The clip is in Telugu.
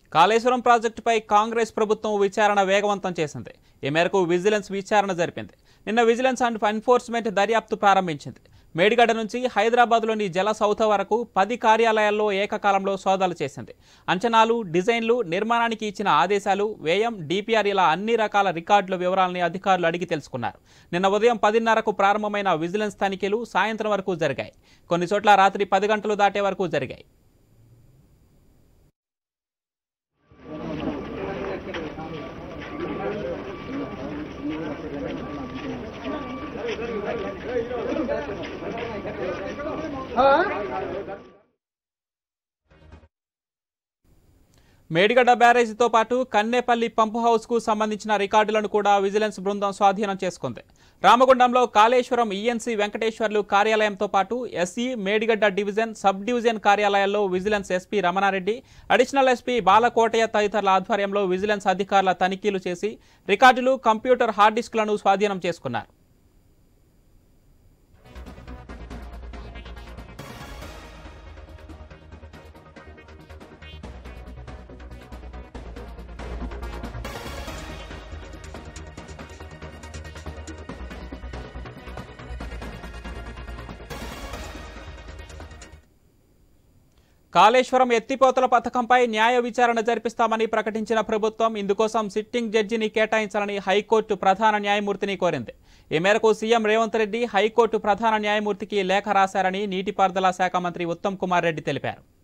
కాళేశ్వరం ప్రాజెక్టుపై కాంగ్రెస్ ప్రభుత్వం విచారణ వేగవంతం చేసింది. ఈ మేరకు విజిలెన్స్ విచారణ జరిపింది. నిన్న విజిలెన్స్ అండ్ ఎన్ఫోర్స్మెంట్ దర్యాప్తు ప్రారంభించింది. మేడిగడ్డ నుంచి హైదరాబాద్లోని జల సౌధ వరకు 10 కార్యాలయాల్లో ఏకకాలంలో సోదాలు చేసింది. అంచనాలు, డిజైన్లు, నిర్మాణానికి ఇచ్చిన ఆదేశాలు, వ్యయం, డిపిఆర్ ఇలా అన్ని రకాల రికార్డుల వివరాలని అధికారులు అడిగి తెలుసుకున్నారు. నిన్న ఉదయం 10:30కు ప్రారంభమైన విజిలెన్స్ తనిఖీలు సాయంత్రం వరకు జరిగాయి. కొన్ని చోట్ల రాత్రి 10 గంటలు దాటే వరకు జరిగాయి. మేడిగడ్డ బ్యారేజీతో పాటు కన్నేపల్లి పంపు హౌస్కు సంబంధించిన రికార్డులను కూడా విజిలెన్స్ బృందం స్వాధీనం చేసుకుంది. రామగుండంలో కాళేశ్వరం ఈఎన్సీ వెంకటేశ్వర్లు కార్యాలయంతో పాటు SE Medigadda division, sub division కార్యాలయాల్లో vigilance SP Ramana Reddy, additional SP Balakotaiah తదితరుల ఆధ్వర్యంలో విజిలెన్స్ అధికారుల తనిఖీలు చేసి రికార్డులు, కంప్యూటర్ హార్డ్ డిస్క్లను స్వాధీనం చేసుకున్నారు. కాళేశ్వరం ఎత్తిపోతల పథకంపై న్యాయ విచారణ జరిపిస్తామని ప్రకటించిన ప్రభుత్వం ఇందుకోసం సిట్టింగ్ జడ్జిని కేటాయించాలని హైకోర్టు ప్రధాన న్యాయమూర్తిని కోరింది. ఈ మేరకు సీఎం రేవంత్ రెడ్డి హైకోర్టు ప్రధాన న్యాయమూర్తికి లేఖ రాశారని నీటిపారుదల శాఖ మంత్రి ఉత్తమ్ కుమార్ రెడ్డి తెలిపారు.